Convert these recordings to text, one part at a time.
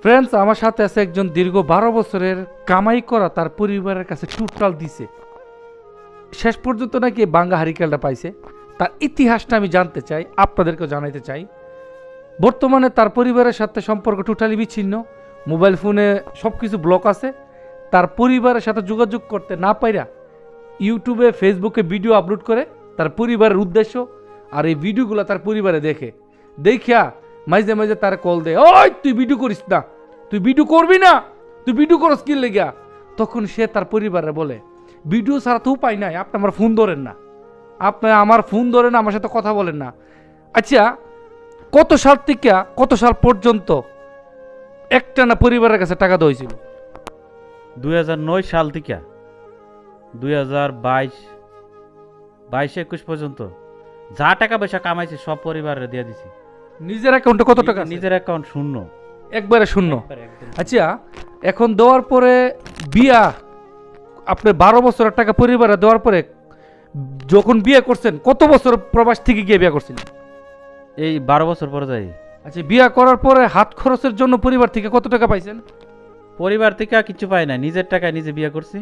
Friends, আমার সাথে আছে একজন দীর্ঘ 12 বছরের কামাই করা তার পরিবারের কাছে টোটাল দিছে, শেষ পর্যন্ত নাকি বাঙ্গা হারিকেলটা পাইছে। তার ইতিহাসটা আমি জানতে চাই, আপনাদেরকেও জানাইতে চাই। বর্তমানে তার পরিবারের সাথে সম্পর্ক টোটালি বিচ্ছিন্ন, মোবাইল ফোনে সব কিছু ব্লক আছে। তার পরিবারের সাথে যোগাযোগ করতে না পাইরা ইউটিউবে ফেসবুকে ভিডিও আপলোড করে তার পরিবারের উদ্দেশ্য, আর এই ভিডিওগুলো তার পরিবারে দেখিয়া মাঝে মাঝে তার কল দেয়, ওই তুই ভিডিও করিস না, তুই ভিডিও করবি না, তুই ভিডিও করস কি লেগা। তখন সে তার পরিবারে বলে, ভিডিও ছাড়া তো উপায় নাই, আপনি আমার ফোন ধরেন না, আপনি আমার ফোন ধরেন না, আমার সাথে কথা বলেন না। আচ্ছা, কত সাল থেকে কত সাল পর্যন্ত একটানা পরিবারের কাছে টাকা দেওয়া হয়েছিল? 2009 সাল থেকে 2022-21 পর্যন্ত যা টাকা পয়সা কামাইছি সব পরিবারে দিয়ে দিছি। নিজের অ্যাকাউন্টে কত টাকা? নিজের অ্যাকাউন্ট শূন্য, একবারে শূন্য। আচ্ছা, এখন দেওয়ার পরে বিয়া, আপনি 12 বছরের টাকা পরিবারে দেওয়ার পরে যখন বিয়ে করছেন কত বছর প্রবাস থেকে গিয়ে বিয়ে করছেন? এই 12 বছর পরে যাই। আচ্ছা, বিয়া করার পরে হাত খরচের জন্য পরিবার থেকে কত টাকা পাইছেন? পরিবার থেকে কিছু পাই না, নিজের টাকায় নিজে বিয়ে করছি।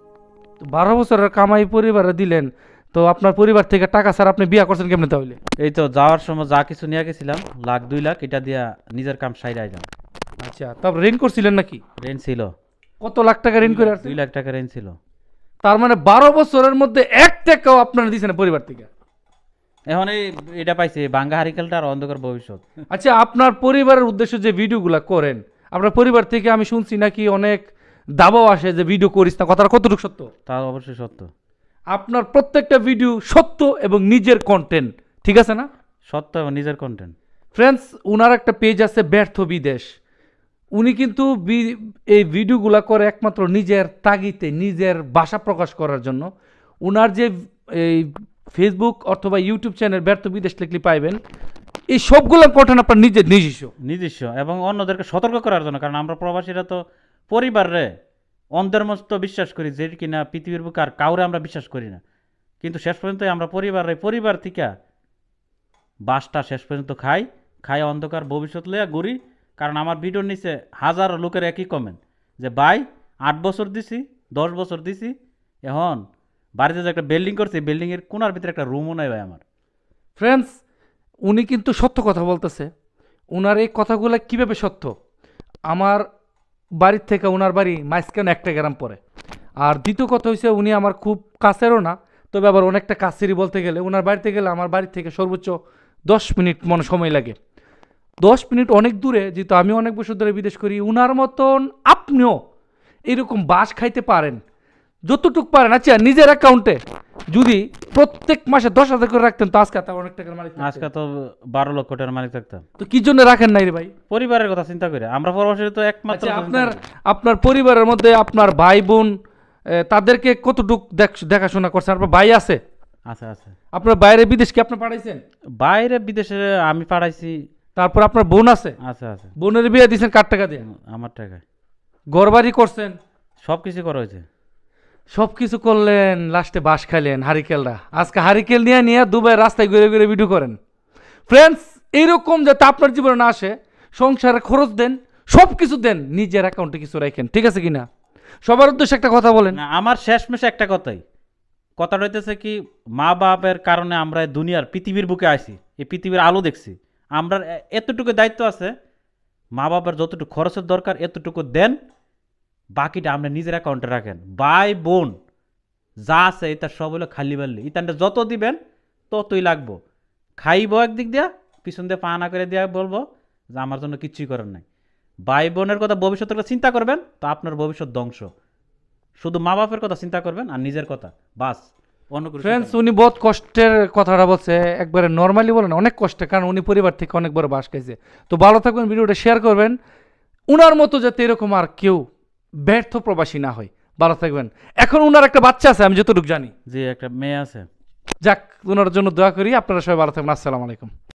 12 বছরের কামাই পরিবারে দিলেন, তো আপনার পরিবার থেকে টাকা ছাড়া আপনি বিয়া করছেন কেমনে তাহলে? এই তো যাওয়ার সময় যা কিছু নিয়ে গেছিলাম, 1,00,000-2,00,000 এটা দিয়া নিজের কাম সাইড আইলাম। আচ্ছা, তারপর ঋণ করছিলেন নাকি? ঋণ ছিল। কত লাখ টাকা ঋণ করে আসছেন? 2,00,000 টাকা ঋণ ছিল। তার মানে 12 বছরের মধ্যে 1 টাকাও আপনারা দিয়েছেন পরিবার থেকে? এখন এটা পাইছে বাঙ্গা হারিকেলটা আর অন্ধকার ভবিষ্যৎ। আচ্ছা, আপনার পরিবারের উদ্দেশ্যে যে ভিডিওগুলো করেন, আপনার পরিবার থেকে আমি শুনছি নাকি অনেক দাবাও আসে যে ভিডিও করিস না, কথাটা কতটুকু সত্য? তা অবশ্যই সত্য। আপনার প্রত্যেকটা ভিডিও সত্য এবং নিজের কন্টেন্ট, ঠিক আছে না? সত্য এবং নিজের কন্টেন্ট। ফ্রেন্ডস, উনার একটা পেজ আছে ব্যর্থ বিদেশ। উনি কিন্তু এই ভিডিওগুলো করে একমাত্র নিজের তাগিতে, নিজের ভাষা প্রকাশ করার জন্য। উনার যে এই ফেসবুক অথবা ইউটিউব চ্যানেল ব্যর্থ বিদেশ লিখলে পাইবেন, এই সবগুলো কন্টেন্ট আপনার নিজস্ব এবং অন্যদেরকে সতর্ক করার জন্য। কারণ আমরা প্রবাসীরা তো পরিবারে অন্ধের মতো বিশ্বাস করি, যে কিনা পৃথিবীর বুকে আর কাউরে আমরা বিশ্বাস করি না। কিন্তু শেষ পর্যন্ত আমরা পরিবার থেকে বাসটা শেষ পর্যন্ত খাই অন্ধকার ভবিষ্যৎ লইয়া ঘুরি। কারণ আমার ভিডিওর নিচে হাজারো লোকের একই কমেন্ট যে ভাই 8 বছর দিছি, 10 বছর দিছি, এখন বাড়িতে যে একটা বিল্ডিং করছি, বিল্ডিংয়ের কোনার ভিতরে একটা রুমও নাই ভাই আমার। ফ্রেন্ডস, উনি কিন্তু সত্য কথা বলতেছে। উনার এই কথাগুলো কিভাবে সত্য? আমার বাড়ির থেকে উনার বাড়ি মাঝখানে 1 গ্রাম পড়ে। আর দ্বিতীয় কথা হয়েছে, উনি আমার খুব কাছেরও না, তবে আবার অনেকটা কাছেরই বলতে গেলে। উনার বাড়িতে গেলে আমার বাড়ি থেকে সর্বোচ্চ 10 মিনিট মনে সময় লাগে। 10 মিনিট অনেক দূরে, যেহেতু আমি অনেক বছর ধরে বিদেশ করি। উনার মতন আপনিও এরকম বাস খাইতে পারেন যতটুক পারেন। আচ্ছা, নিজের অ্যাকাউন্টে যদি প্রত্যেক মাসে 10,000 করে রাখতেন তো আজকে অনেক টাকার মালিক, আজকে তো 12 লক্ষ টাকার মালিক থাকতাম। তো কি জন্য রাখেন নাই রে ভাই? পরিবারের কথা চিন্তা করে। আমরা প্রবাসী তো একমাত্র। আপনার পরিবারের মধ্যে আপনার ভাই বোন তাদেরকে কতটুক দেখাশোনা করছেন? আপনার ভাই আছে? আচ্ছা আচ্ছা। আপনার বাইরে বিদেশ কি আপনি পাঠাইছেন? বাইরে বিদেশে আমি পাঠাইছি। তারপর আপনার বোন আছে? আচ্ছা আচ্ছা। বোনের বিয়ে দিয়েছেন কার টাকা দিয়ে? আমার টাকায়। ঘরবাড়ি করছেন? সব কিছু করা হয়েছে। সব কিছু করলেন, লাস্টে বাস খাইলেন হারিকেলরা। আজকে হারিকেল নিয়ে দুবাই রাস্তায় ঘুরে ঘুরে ভিডিও করেন। ফ্রেন্ডস, এইরকম যাতে আপনার জীবনে না আসে, সংসারে খরচ দেন, সব কিছু দেন, নিজের অ্যাকাউন্টে কিছু রাখেন, ঠিক আছে কিনা? সবার উদ্দেশ্যে একটা কথা বলেন। আমার শেষমেশে একটা কথাটা হইতেছে কি, মা বাপের কারণে আমরা দুনিয়ার পৃথিবীর বুকে আসি, এই পৃথিবীর আলো দেখছি। আমরা এতটুকু দায়িত্ব আছে, মা বাবার যতটুকু খরচের দরকার এতটুকু দেন, বাকিটা আমরা নিজের অ্যাকাউন্টে রাখেন। ভাই বোন যা আছে এটা সব হলো খালি বাল্লি, ইতানটা যত দিবেন ততই লাগবো। খাইব একদিক দিয়া, পিছন দিয়ে পা না করে দিয়া বলবো যে আমার জন্য কিচ্ছুই করার নাই। ভাই বোনের কথা ভবিষ্যতের কথা চিন্তা করবেন তো আপনার ভবিষ্যৎ ধ্বংস। শুধু মা বাপের কথা চিন্তা করবেন আর নিজের কথা, বাস। ফ্রেন্ডস, উনি বহুত কষ্টের কথাটা বলছে, একবারে নর্মালি বলেন অনেক কষ্টে, কারণ উনি পরিবার থেকে অনেক বড় বাস খাইছে। তো ভালো থাকবেন, ভিডিওটা শেয়ার করবেন, উনার মতো যাতে এরকম আর কেউ ব্যর্থ প্রবাসী না হয়। ভালো থাকবেন। এখন উনার একটা বাচ্চা আছে আমি যতটুকু জানি, যে একটা মেয়ে আছে। যাক, ওনার জন্য দোয়া করি। আপনারা সবাই ভালো থাকবেন। আসসালামু আলাইকুম।